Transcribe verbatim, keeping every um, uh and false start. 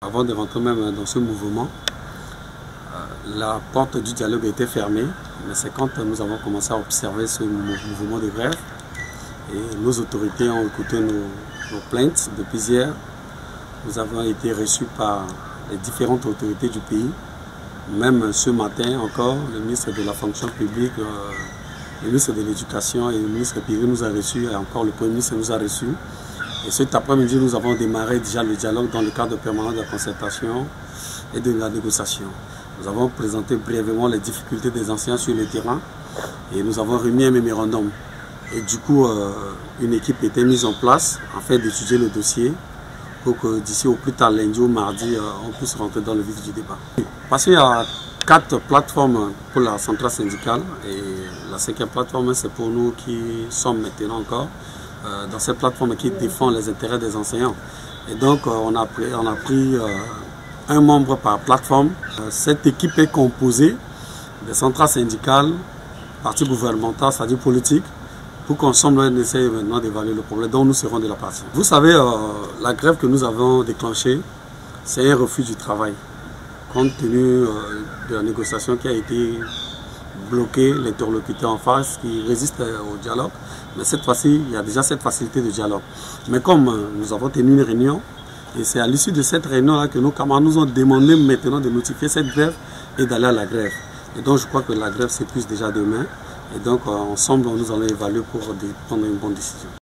Avant de rentrer même dans ce mouvement, la porte du dialogue était fermée, mais c'est quand nous avons commencé à observer ce mouvement de grève et nos autorités ont écouté nos, nos plaintes depuis hier. Nous avons été reçus par les différentes autorités du pays. Même ce matin encore, le ministre de la fonction publique, euh, le ministre de l'éducation et le ministre Piri nous a reçus, et encore le premier ministre nous a reçus. Et cet après-midi, nous avons démarré déjà le dialogue dans le cadre permanent de la concertation et de la négociation. Nous avons présenté brièvement les difficultés des enseignants sur le terrain et nous avons remis un mémorandum. Et du coup, euh, une équipe était mise en place afin d'étudier le dossier pour que d'ici au plus tard lundi ou mardi, euh, on puisse rentrer dans le vif du débat. Parce qu'il y a quatre plateformes pour la centrale syndicale et la cinquième plateforme, c'est pour nous qui sommes maintenant encore euh, dans cette plateforme qui défend les intérêts des enseignants. Et donc, euh, on a pris, on a pris euh, un membre par plateforme. Euh, cette équipe est composée des centrales syndicales, partis gouvernementaux, c'est-à-dire politiques, pour qu'ensemble on essaye maintenant d'évaluer le problème dont nous serons de la partie. Vous savez, euh, la grève que nous avons déclenchée, c'est un refus du travail. Compte tenu euh, de la négociation qui a été bloquée, l'interlocuteur en face qui résiste euh, au dialogue. Mais cette fois-ci, il y a déjà cette facilité de dialogue. Mais comme euh, nous avons tenu une réunion, et c'est à l'issue de cette réunion-là que nos camarades nous ont demandé maintenant de notifier cette grève et d'aller à la grève. Et donc je crois que la grève s'épuise déjà demain. Et donc, ensemble, nous allons évaluer pour prendre une bonne décision.